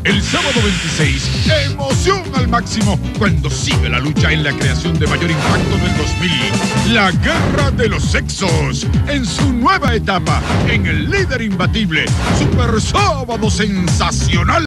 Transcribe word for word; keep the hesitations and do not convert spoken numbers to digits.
El sábado veintiséis, emoción al máximo cuando sigue la lucha en la creación de mayor impacto del dos mil. La Guerra de los Sexos en su nueva etapa en el líder imbatible. Super Sábado Sensacional.